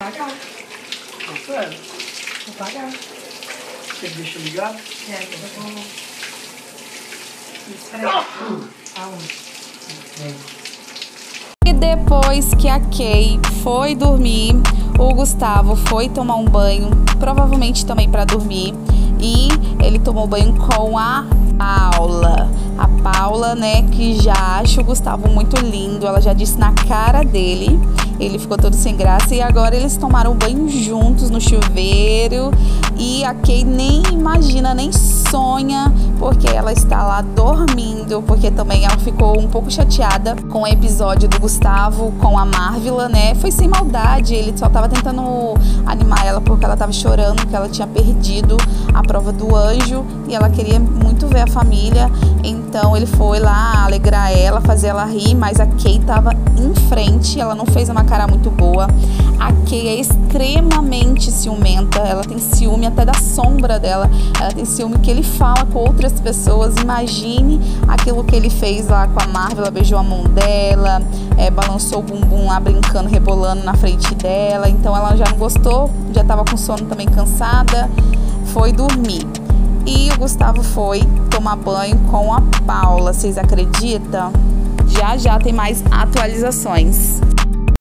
pagar. Sério? Vou pagar. Você deixa ligado? Eu vou... Espera aí. E depois que a Kay foi dormir, o Gustavo foi tomar um banho, provavelmente também para dormir, e ele tomou banho com a Paula. A Paula, né, que já acha o Gustavo muito lindo, ela já disse na cara dele, ele ficou todo sem graça, e agora eles tomaram banho juntos no chuveiro, e a Kay nem imagina, nem sonha, porque ela está lá dormindo, porque também ela ficou um pouco chateada com o episódio do Gustavo com a Marvila, né, foi sem maldade, ele só tava tentando animar ela porque ela tava chorando, que ela tinha perdido a prova do anjo, e ela queria muito ver a família, então ele foi lá alegrar ela, fazer ela rir, mas a Kay tava em frente, ela não fez uma cara muito boa. A Kay é extremamente ciumenta, ela tem ciúme até da sombra dela, ela tem ciúme que ele fala com outras pessoas. Imagine aquilo que ele fez lá com a Marvel, ela beijou a mão dela, balançou o bumbum lá brincando, rebolando na frente dela, então ela já não gostou, já tava com sono também, cansada, foi dormir. E o Gustavo foi tomar banho com a Paula, vocês acreditam? Já já tem mais atualizações.